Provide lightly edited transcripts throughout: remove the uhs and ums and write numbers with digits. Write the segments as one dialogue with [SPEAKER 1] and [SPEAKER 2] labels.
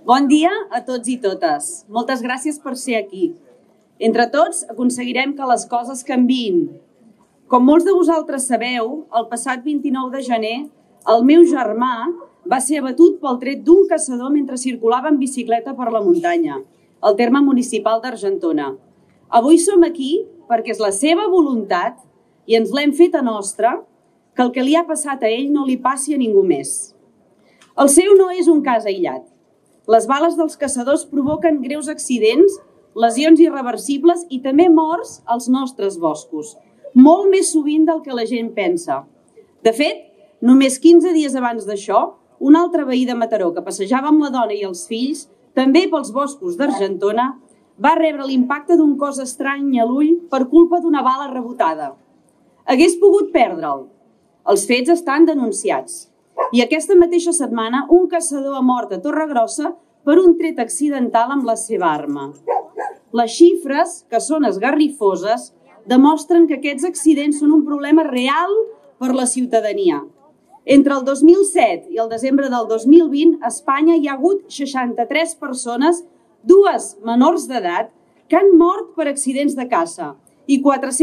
[SPEAKER 1] Bon dia a tots i totes. Moltes gràcies per ser aquí. Entre tots aconseguirem que les coses canviïn. Com molts de vosaltres sabeu, el passat 29 de gener, el meu germà va ser abatut pel tret d'un caçador mentre circulava en bicicleta per la muntanya, al terme municipal d'Argentona. Avui som aquí perquè és la seva voluntat, i ens l'hem feta nostra, que el que li ha passat a ell no li passi a ningú més. El seu no és un cas aïllat. Les bales dels caçadors provoquen greus accidents, lesions irreversibles i també morts als nostres boscos, molt més sovint del que la gent pensa. De fet, només 15 dies abans d'això, un altre veí de Mataró que passejava amb la dona i els fills, també pels boscos d'Argentona, va rebre l'impacte d'un cos estrany a l'ull per culpa d'una bala rebotada. Hagués pogut perdre'l. Els fets estan denunciats. I aquesta mateixa setmana un caçador ha mort a Torregrossa per un tret accidental amb la seva arma. Les xifres, que són esgarrifoses, demostren que aquests accidents són un problema real per la ciutadania. Entre el 2007 i el desembre del 2020, a Espanya hi ha hagut 63 persones, 2 menors d'edat, que han mort per accidents de caça i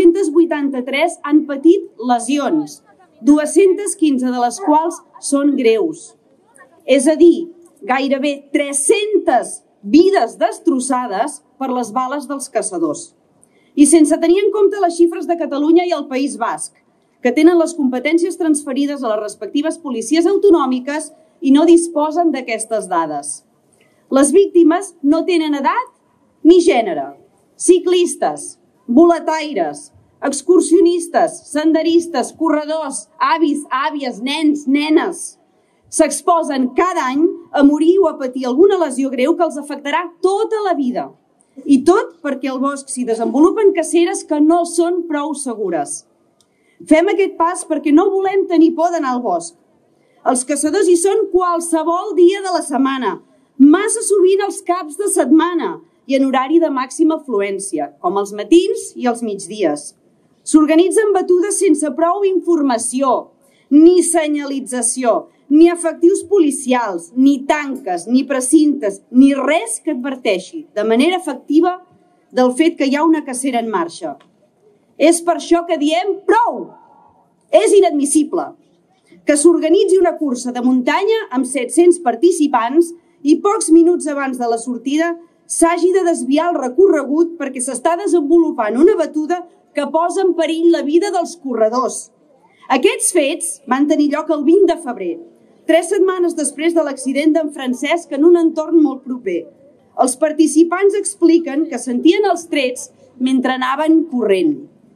[SPEAKER 1] 483 han patit lesions, 215 de les quals són greus. És a dir, gairebé 300 vides destrossades per les bales dels caçadors. I sense tenir en compte les xifres de Catalunya i el País Basc, que tenen les competències transferides a les respectives policies autonòmiques i no disposen d'aquestes dades. Les víctimes no tenen edat ni gènere. Ciclistes, boletaires, excursionistes, senderistes, corredors, avis, àvies, nens, nenes, s'exposen cada any a morir o a patir alguna lesió greu que els afectarà tota la vida. I tot perquè al bosc s'hi desenvolupen caceres que no són prou segures. Fem aquest pas perquè no volem tenir por d'anar al bosc. Els caçadors hi són qualsevol dia de la setmana, massa sovint els caps de setmana i en horari de màxima afluència, com els matins i els migdies. S'organitzen batudes sense prou informació, ni senyalització, ni efectius policials, ni tanques, ni precintes, ni res que adverteixi de manera efectiva del fet que hi ha una cacera en marxa. És per això que diem prou! És inadmissible que s'organitzi una cursa de muntanya amb 700 participants i pocs minuts abans de la sortida s'hagi de desviar el recorregut perquè s'està desenvolupant una batuda que posa en perill la vida dels corredors. Aquests fets van tenir lloc el 20 de febrer, 3 setmanes després de l'accident d'en Francesc en un entorn molt proper. Els participants expliquen que sentien els trets mentre anaven corrent.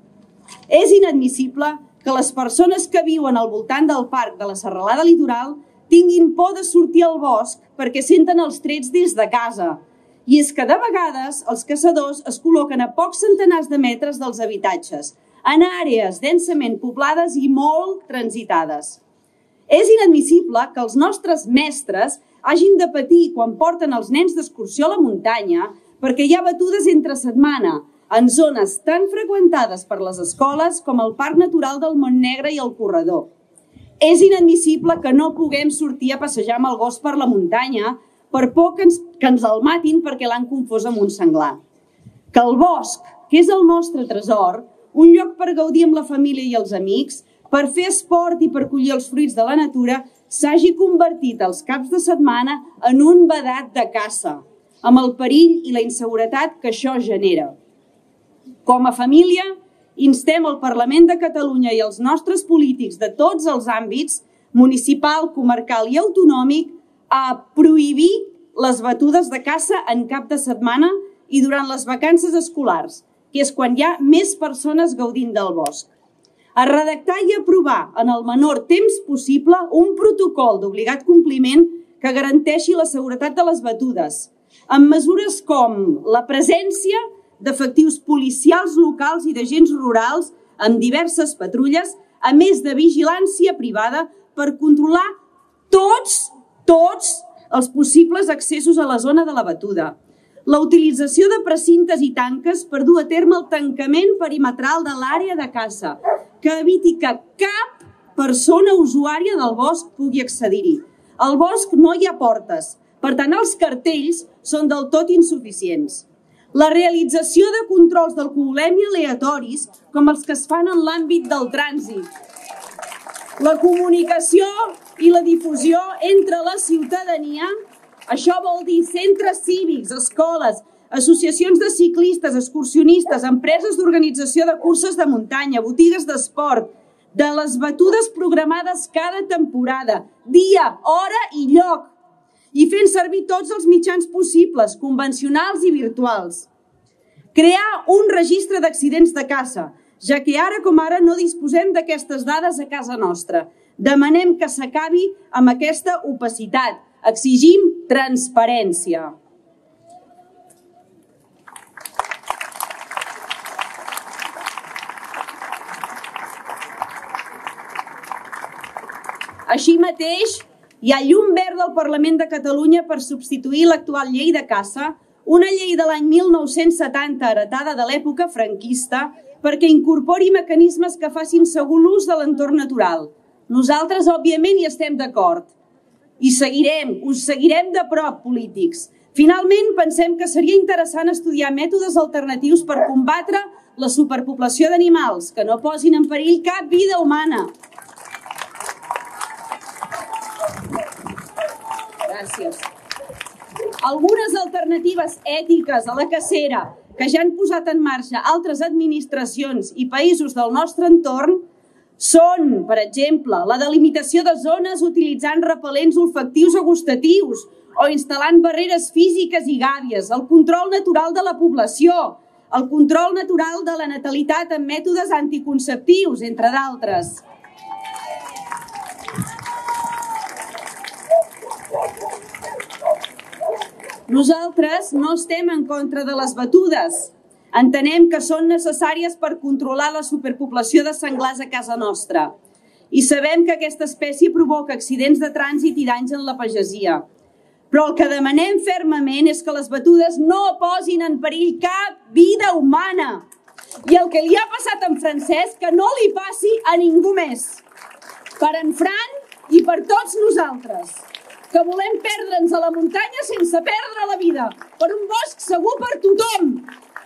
[SPEAKER 1] És inadmissible que les persones que viuen al voltant del parc de la Serralada Litoral tinguin por de sortir al bosc perquè senten els trets des de casa. I és que de vegades els caçadors es col·loquen a pocs centenars de metres dels habitatges, en àrees densament poblades i molt transitades. És inadmissible que els nostres mestres hagin de patir quan porten els nens d'excursió a la muntanya perquè hi ha batudes entre setmana en zones tan freqüentades per les escoles com el Parc Natural del Montnegre i el Corredor. És inadmissible que no puguem sortir a passejar amb el gos per la muntanya per por que ens el matin perquè l'han confós amb un senglar. Que el bosc, que és el nostre tresor, un lloc per gaudir amb la família i els amics, per fer esport i per collir els fruits de la natura, s'hagi convertit els caps de setmana en un vedat de caça, amb el perill i la inseguretat que això genera. Com a família, instem el Parlament de Catalunya i els nostres polítics de tots els àmbits, municipal, comarcal i autonòmic, a prohibir les batudes de caça en cap de setmana i durant les vacances escolars, que és quan hi ha més persones gaudint del bosc. A redactar i aprovar en el menor temps possible un protocol d'obligat compliment que garanteixi la seguretat de les batudes, amb mesures com la presència d'efectius policials locals i d'agents rurals amb diverses patrulles, a més de vigilància privada per controlar tots els possibles accessos a la zona de la batuda. La utilització de precintes i tanques per dur a terme el tancament perimetral de l'àrea de caça, que eviti que cap persona usuària del bosc pugui accedir-hi. Al bosc no hi ha portes, Per tant, els cartells són del tot insuficients. La realització de controls d'alcoholèmia aleatoris, com els que es fan en l'àmbit del trànsit. La comunicació i la difusió entre la ciutadania, això vol dir centres cívics, escoles, associacions de ciclistes, excursionistes, empreses d'organització de curses de muntanya, botigues d'esport, de les batudes programades cada temporada, dia, hora i lloc, i fent servir tots els mitjans possibles, convencionals i virtuals. Crear un registre d'accidents de caça, ja que ara com ara no disposem d'aquestes dades a casa nostra. Demanem que s'acabi amb aquesta opacitat. Exigim transparència. Així mateix, hi ha llum verda al Parlament de Catalunya per substituir l'actual llei de caça, una llei de l'any 1970 heretada de l'època franquista, perquè incorpori mecanismes que facin segur l'ús de l'entorn natural. Nosaltres, òbviament, hi estem d'acord. I us seguirem de prop, polítics. Finalment, pensem que seria interessant estudiar mètodes alternatius per combatre la superpoblació d'animals, que no posin en perill cap vida humana. Gràcies. Algunes alternatives ètiques a la cacera que ja han posat en marxa altres administracions i països del nostre entorn són, per exemple, la delimitació de zones utilitzant repel·lents olfactius o gustatius o instal·lant barreres físiques i gàbies, el control natural de la població, el control natural de la natalitat amb mètodes anticonceptius, entre d'altres. Nosaltres no estem en contra de les batudes. Entenem que són necessàries per controlar la superpoblació de senglars a casa nostra. I sabem que aquesta espècie provoca accidents de trànsit i danys en la pagesia. Però el que demanem fermament és que les batudes no posin en perill cap vida humana. I el que li ha passat a en Francesc, que no li passi a ningú més. Per en Fran i per tots nosaltres, que volem perdre'ns a la muntanya sense perdre la vida, per un bosc segur per tothom.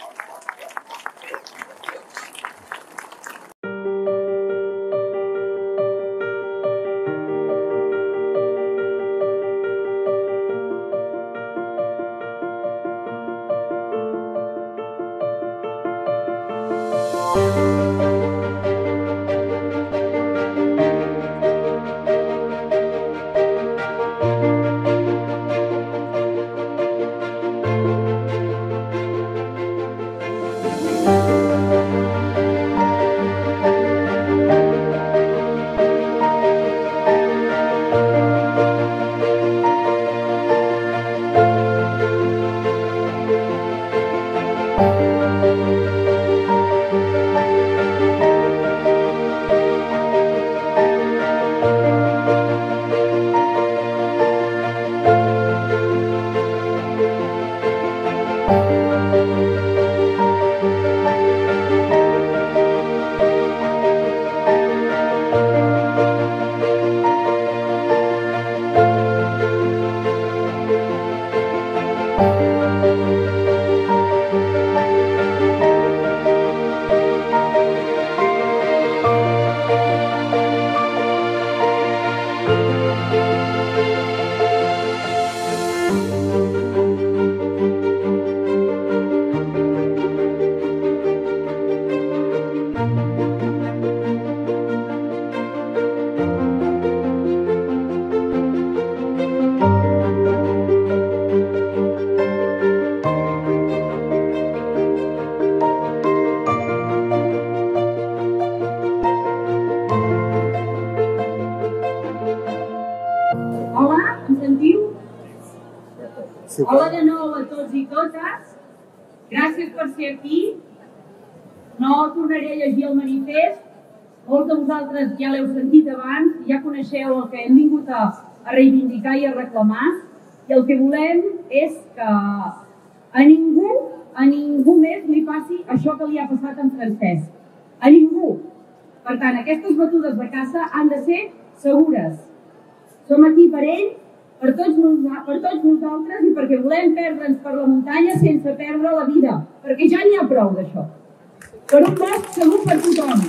[SPEAKER 1] Hola de nou a tots i totes. Gràcies per ser aquí. No tornaré a llegir el manifest. Molts de vosaltres ja l'heu sentit abans, ja coneixeu el que hem vingut a reivindicar i a reclamar. I el que volem és que a ningú més li passi això que li ha passat a en Francesc. A ningú. Per tant, aquestes batudes de caça han de ser segures. Som aquí per ell
[SPEAKER 2] per tots nosaltres i perquè volem perdre'ns per la muntanya sense perdre la vida, perquè ja n'hi ha prou d'això. Per un bosc segur per tothom.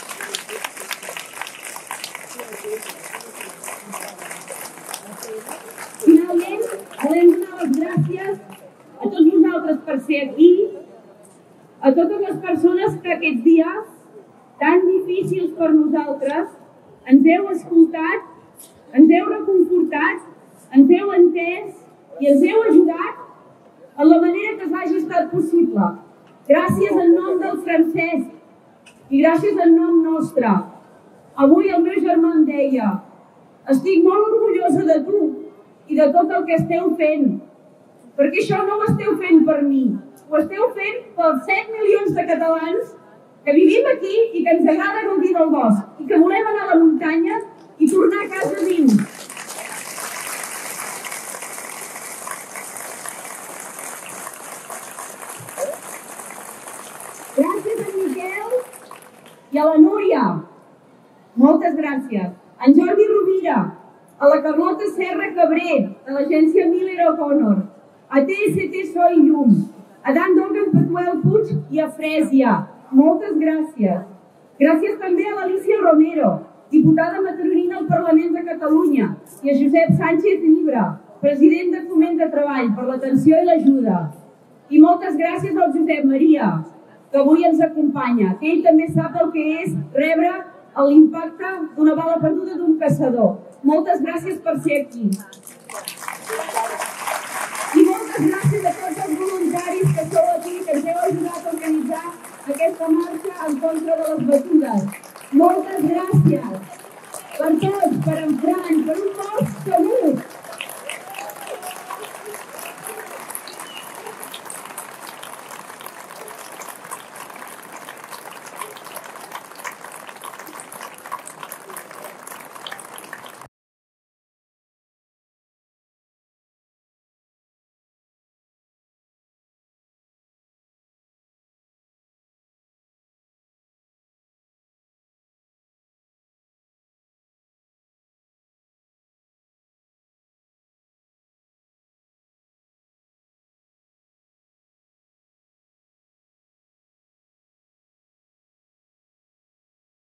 [SPEAKER 2] Finalment, volem donar les gràcies a tots vosaltres per ser aquí, a totes les persones que aquests dies tan difícils per nosaltres ens heu escoltat, ens heu reconfortat, ens heu entès i ens heu ajudat en la manera que us hagi estat possible. Gràcies en nom del Francesc i gràcies en nom nostre. Avui el meu germà em deia: estic molt orgullosa de tu i de tot el que esteu fent, perquè això no ho esteu fent per mi, ho esteu fent pels 7 milions de catalans que vivim aquí i que ens agrada gaudir del bosc i que volem anar a la muntanya i tornar a casa dins. Gràcies a Miquel i a la Núria. Moltes gràcies. A en Jordi Rovira, a la Carlota Serra Cabré, de l'agència Miller O'Connor, a TST So i Llum, a Dan Dogan Patuel Puig i a Frèsia. Moltes gràcies. Gràcies també a l'Alicia Romero, diputada mataronina al Parlament de Catalunya, i a Josep Sánchez Llibre, president de Foment de Treball, per l'atenció i l'ajuda. I moltes gràcies al Josep Maria, que avui ens acompanya, que ell també sap el que és rebre l'impacte d'una bala perduda d'un caçador. Moltes gràcies per ser aquí. I moltes gràcies a tots els voluntaris que sou aquí, que ens heu ajudat a organitzar aquesta marxa en contra de les batudes.